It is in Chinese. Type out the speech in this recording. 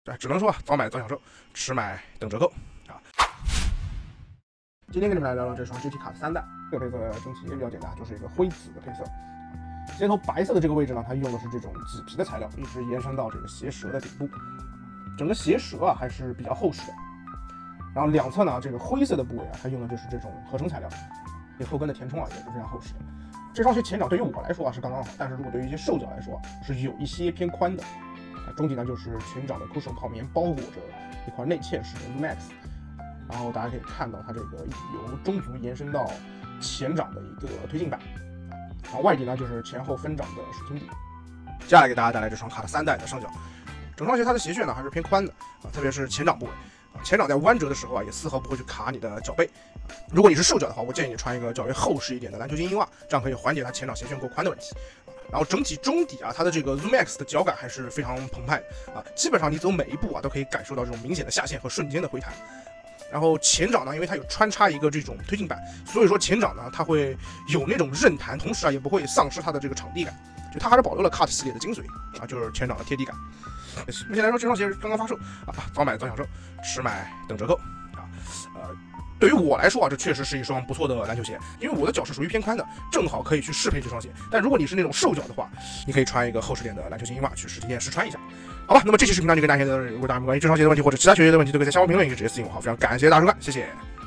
只能说早买早享受，迟买等折扣啊。今天跟你们来聊聊这双 GT 卡的3代，这个配色整体也比较简单，就是一个灰紫的配色。接头白色的这个位置呢，它用的是这种麂皮的材料，一直延伸到这个鞋舌的顶部，整个鞋舌啊还是比较厚实的。然后两侧呢，这个灰色的部位啊，它用的就是这种合成材料，这后跟的填充啊也是非常厚实的。这双鞋前掌对于我来说啊是刚刚好，但是如果对于一些瘦脚来说是有一些偏宽的。中底呢就是前掌的 cushion 泡棉包裹着一块内嵌式的 Max， 然后大家可以看到它这个由中足延伸到前掌的一个推进板，然后外底呢就是前后分掌的水晶底。接下来给大家带来这双卡的3代的上脚，整双鞋它的鞋楦呢还是偏宽的啊，特别是前掌部位啊，前掌在弯折的时候啊也丝毫不会去卡你的脚背。如果你是瘦脚的话，我建议你穿一个较为厚实一点的篮球精英袜，这样可以缓解它前掌鞋楦过宽的问题。然后整体中底啊，它的这个 Zoom X 的脚感还是非常澎湃啊，基本上你走每一步啊都可以感受到这种明显的下陷和瞬间的回弹。然后前掌呢，因为它有穿插一个这种推进板，所以说前掌呢它会有那种韧弹，同时啊也不会丧失它的这个场地感，就它还是保留了 Cut 系列的精髓啊，就是前掌的贴地感。目前来说，这双鞋刚刚发售啊，早买早享受，迟买等折扣啊。对于我来说啊，这确实是一双不错的篮球鞋，因为我的脚是属于偏宽的，正好可以去适配这双鞋。但如果你是那种瘦脚的话，你可以穿一个厚实点的篮球精英袜去实体店试穿一下，好吧？那么这期视频呢就跟大家如果大家关于这双鞋的问题或者其他球鞋的问题，都可以在下方评论，也可以直接私信我。好，非常感谢大家收看，谢谢。